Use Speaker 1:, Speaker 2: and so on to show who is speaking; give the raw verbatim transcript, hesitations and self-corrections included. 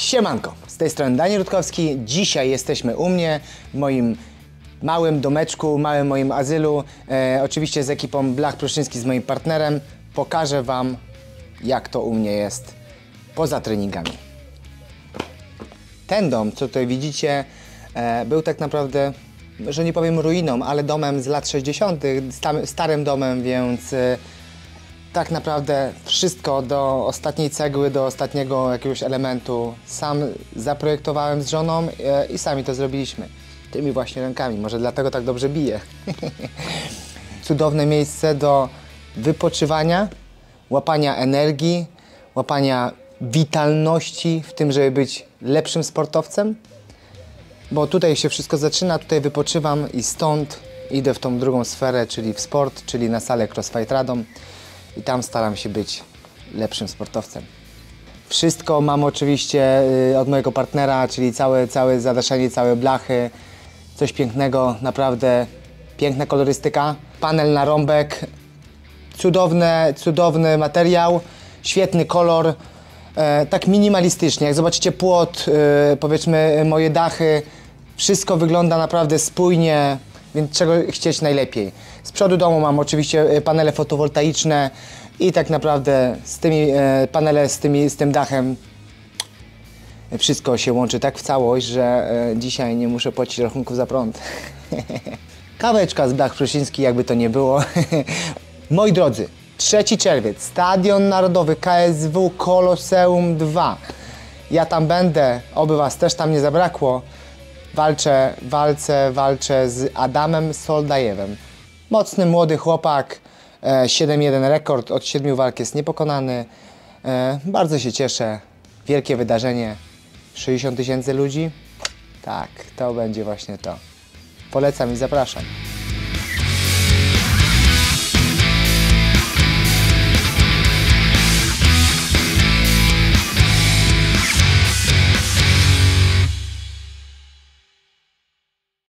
Speaker 1: Siemanko, z tej strony Daniel Rutkowski. Dzisiaj jesteśmy u mnie, w moim małym domeczku, małym moim azylu. E, oczywiście z ekipą Blach Pruszyński, z moim partnerem. Pokażę Wam, jak to u mnie jest poza treningami. Ten dom, co tutaj widzicie, e, był tak naprawdę, że nie powiem ruiną, ale domem z lat sześćdziesiątych, starym domem, więc e, tak naprawdę wszystko do ostatniej cegły, do ostatniego jakiegoś elementu sam zaprojektowałem z żoną e, i sami to zrobiliśmy. Tymi właśnie rękami, może dlatego tak dobrze bije. Cudowne miejsce do wypoczywania, łapania energii, łapania witalności w tym, żeby być lepszym sportowcem. Bo tutaj się wszystko zaczyna, tutaj wypoczywam i stąd idę w tą drugą sferę, czyli w sport, czyli na salę CrossFit Radom. I tam staram się być lepszym sportowcem. Wszystko mam oczywiście od mojego partnera, czyli całe, całe zadaszenie, całe blachy. Coś pięknego, naprawdę piękna kolorystyka. Panel na rąbek, cudowne, cudowny materiał, świetny kolor. E, tak minimalistycznie, jak zobaczycie płot, e, powiedzmy moje dachy, wszystko wygląda naprawdę spójnie, więc czego chcieć najlepiej. Z przodu domu mam oczywiście panele fotowoltaiczne i tak naprawdę z tymi e, panele, z, tymi, z tym dachem wszystko się łączy tak w całość, że e, dzisiaj nie muszę płacić rachunków za prąd. Kaweczka z Blach Pruszyński, jakby to nie było. Moi drodzy, trzeci czerwiec, Stadion Narodowy K S W Koloseum dwa. Ja tam będę, oby Was też tam nie zabrakło. Walczę, walczę, walczę z Adamem Soldajewem. Mocny, młody chłopak, e, siedem jeden rekord, od siedmiu walk jest niepokonany. E, bardzo się cieszę, wielkie wydarzenie, sześćdziesiąt tysięcy ludzi. Tak, to będzie właśnie to. Polecam i zapraszam.